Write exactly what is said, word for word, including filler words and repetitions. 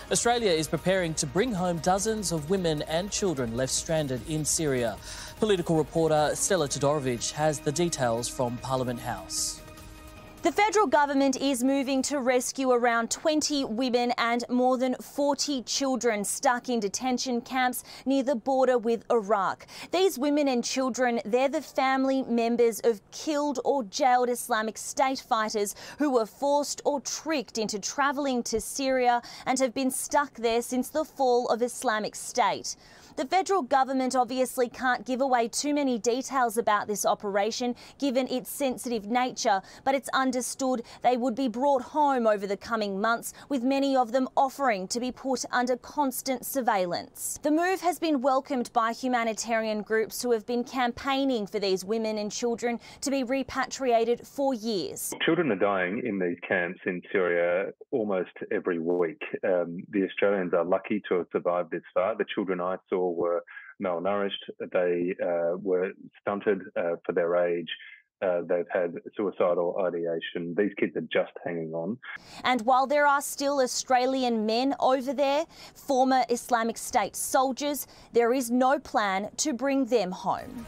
Australia is preparing to bring home dozens of women and children left stranded in Syria. Political reporter Stella Todorovic has the details from Parliament House. The federal government is moving to rescue around twenty women and more than forty children stuck in detention camps near the border with Iraq. These women and children, they're the family members of killed or jailed Islamic State fighters who were forced or tricked into travelling to Syria and have been stuck there since the fall of Islamic State. The federal government obviously can't give away too many details about this operation given its sensitive nature, but it's understood they would be brought home over the coming months, with many of them offering to be put under constant surveillance. The move has been welcomed by humanitarian groups who have been campaigning for these women and children to be repatriated for years. Children are dying in these camps in Syria almost every week. Um, the Australians are lucky to have survived this far. The children I saw were malnourished, they uh, were stunted uh, for their age, uh, they've had suicidal ideation. These kids are just hanging on. And while there are still Australian men over there, former Islamic State soldiers, there is no plan to bring them home.